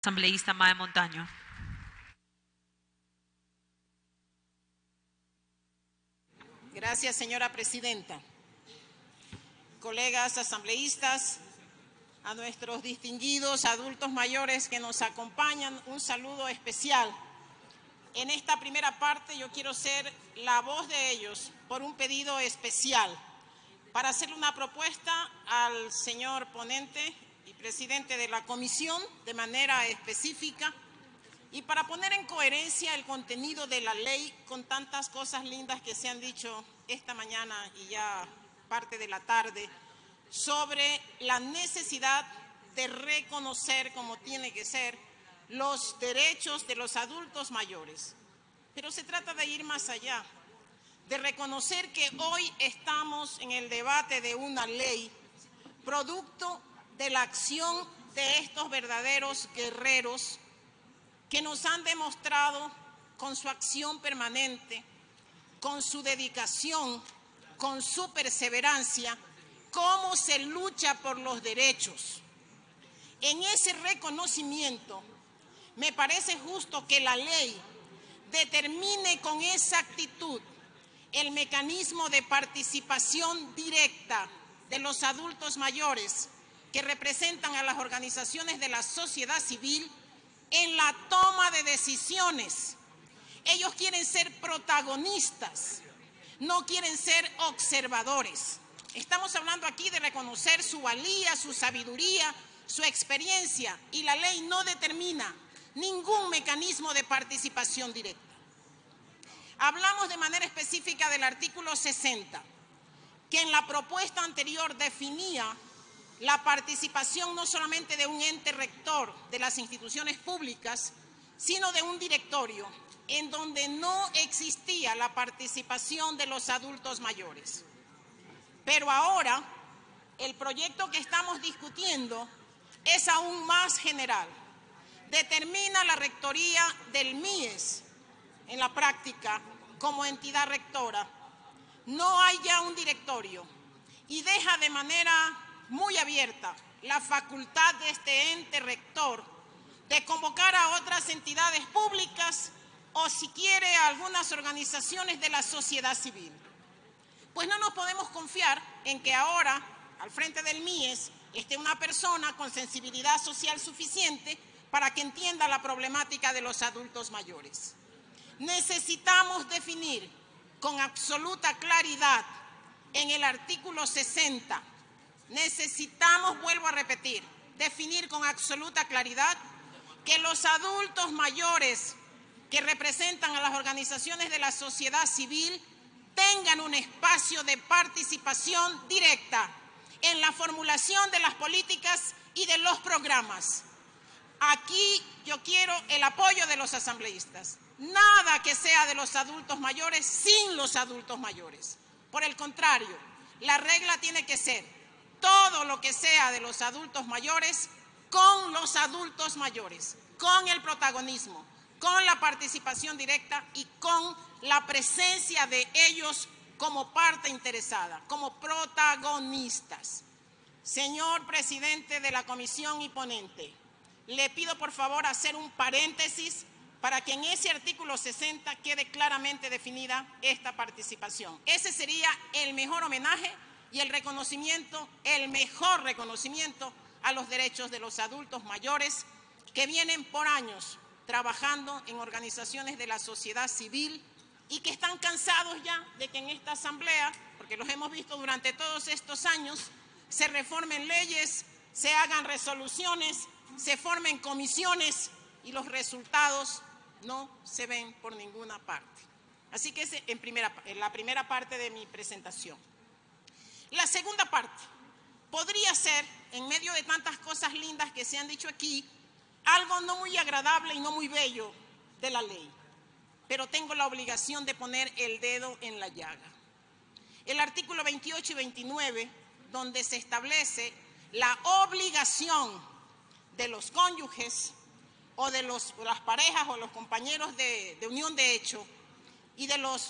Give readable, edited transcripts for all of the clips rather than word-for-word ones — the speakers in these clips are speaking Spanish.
Asambleísta Mae Montaño. Gracias, señora presidenta. Colegas asambleístas, a nuestros distinguidos adultos mayores que nos acompañan, un saludo especial. En esta primera parte yo quiero ser la voz de ellos por un pedido especial para hacerle una propuesta al señor ponente y presidente de la comisión de manera específica y para poner en coherencia el contenido de la ley con tantas cosas lindas que se han dicho esta mañana y ya parte de la tarde sobre la necesidad de reconocer como tiene que ser los derechos de los adultos mayores. Pero se trata de ir más allá, de reconocer que hoy estamos en el debate de una ley producto de la acción de estos verdaderos guerreros que nos han demostrado con su acción permanente, con su dedicación, con su perseverancia, cómo se lucha por los derechos. En ese reconocimiento, me parece justo que la ley determine con exactitud el mecanismo de participación directa de los adultos mayores que representan a las organizaciones de la sociedad civil en la toma de decisiones. Ellos quieren ser protagonistas, no quieren ser observadores. Estamos hablando aquí de reconocer su valía, su sabiduría, su experiencia, y la ley no determina ningún mecanismo de participación directa. Hablamos de manera específica del artículo 60, que en la propuesta anterior definía la participación no solamente de un ente rector de las instituciones públicas, sino de un directorio, en donde no existía la participación de los adultos mayores. Pero ahora, el proyecto que estamos discutiendo es aún más general. Determina la rectoría del MIES en la práctica como entidad rectora. No hay ya un directorio y deja de manera muy abierta la facultad de este ente rector de convocar a otras entidades públicas o si quiere a algunas organizaciones de la sociedad civil. Pues no nos podemos confiar en que ahora, al frente del MIES, esté una persona con sensibilidad social suficiente para que entienda la problemática de los adultos mayores. Necesitamos definir con absoluta claridad en el artículo 60, necesitamos, vuelvo a repetir, definir con absoluta claridad que los adultos mayores que representan a las organizaciones de la sociedad civil tengan un espacio de participación directa en la formulación de las políticas y de los programas. Aquí yo quiero el apoyo de los asambleístas. Nada que sea de los adultos mayores sin los adultos mayores. Por el contrario, la regla tiene que ser todo lo que sea de los adultos mayores con los adultos mayores, con el protagonismo, con la participación directa y con la presencia de ellos como parte interesada, como protagonistas. Señor presidente de la comisión y ponente, le pido por favor hacer un paréntesis para que en ese artículo 60 quede claramente definida esta participación. Ese sería el mejor homenaje y el reconocimiento, el mejor reconocimiento a los derechos de los adultos mayores que vienen por años trabajando en organizaciones de la sociedad civil y que están cansados ya de que en esta asamblea, porque los hemos visto durante todos estos años, se reformen leyes, se hagan resoluciones, se formen comisiones y los resultados no se ven por ninguna parte. Así que es en la primera parte de mi presentación. La segunda parte podría ser, en medio de tantas cosas lindas que se han dicho aquí, algo no muy agradable y no muy bello de la ley, pero tengo la obligación de poner el dedo en la llaga. El artículo 28 y 29, donde se establece la obligación de los cónyuges o de las parejas o los compañeros de unión de hecho y de los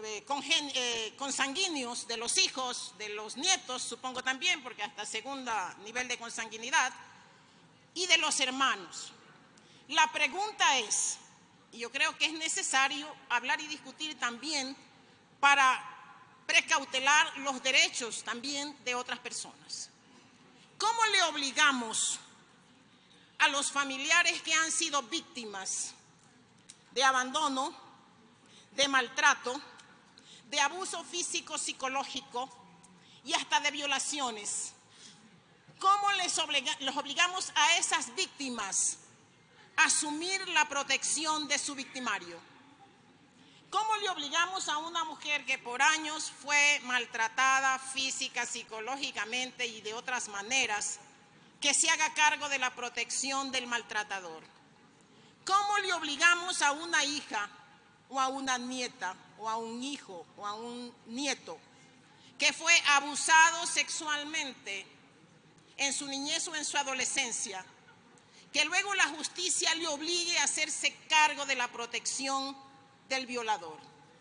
consanguíneos, de los hijos, de los nietos, supongo también, porque hasta segundo nivel de consanguinidad, y de los hermanos. La pregunta es, y yo creo que es necesario hablar y discutir también para precautelar los derechos también de otras personas. ¿Cómo le obligamos a los familiares que han sido víctimas de abandono, de maltrato, de abuso físico, psicológico y hasta de violaciones? ¿Cómo los obligamos a esas víctimas a asumir la protección de su victimario? ¿Cómo le obligamos a una mujer que por años fue maltratada física, psicológicamente y de otras maneras, que se haga cargo de la protección del maltratador? ¿Cómo le obligamos a una hija o a una nieta o a un hijo o a un nieto que fue abusado sexualmente en su niñez o en su adolescencia, que luego la justicia le obligue a hacerse cargo de la protección del violador?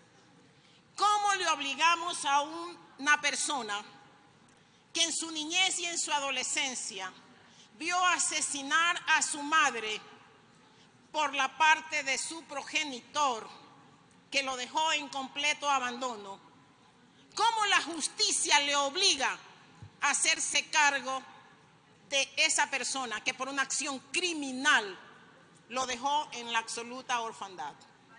¿Cómo le obligamos a una persona que en su niñez y en su adolescencia vio asesinar a su madre por la parte de su progenitor, que lo dejó en completo abandono? ¿Cómo la justicia le obliga a hacerse cargo de esa persona que por una acción criminal lo dejó en la absoluta orfandad?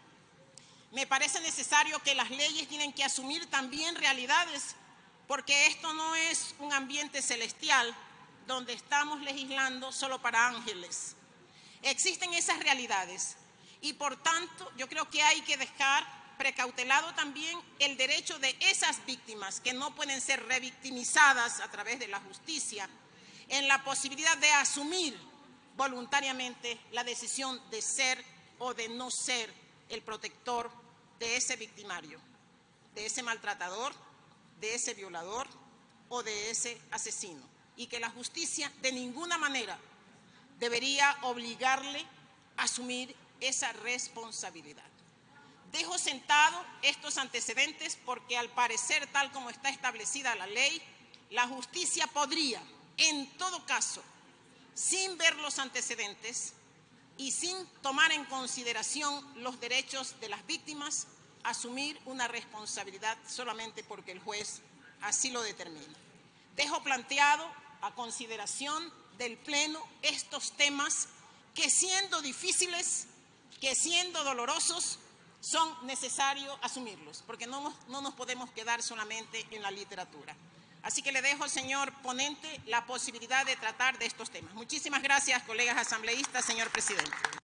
Me parece necesario que las leyes tienen que asumir también realidades, porque esto no es un ambiente celestial donde estamos legislando solo para ángeles. Existen esas realidades y por tanto yo creo que hay que dejar precautelado también el derecho de esas víctimas que no pueden ser revictimizadas a través de la justicia en la posibilidad de asumir voluntariamente la decisión de ser o de no ser el protector de ese victimario, de ese maltratador, de ese violador o de ese asesino, y que la justicia de ninguna manera debería obligarle a asumir esa responsabilidad. Dejo sentado estos antecedentes porque al parecer, tal como está establecida la ley, la justicia podría, en todo caso, sin ver los antecedentes y sin tomar en consideración los derechos de las víctimas, asumir una responsabilidad solamente porque el juez así lo determina. Dejo planteado a consideración del Pleno estos temas que, siendo difíciles, que siendo dolorosos, son necesarios asumirlos, porque no nos podemos quedar solamente en la literatura. Así que le dejo al señor ponente la posibilidad de tratar de estos temas. Muchísimas gracias, colegas asambleístas, señor presidente.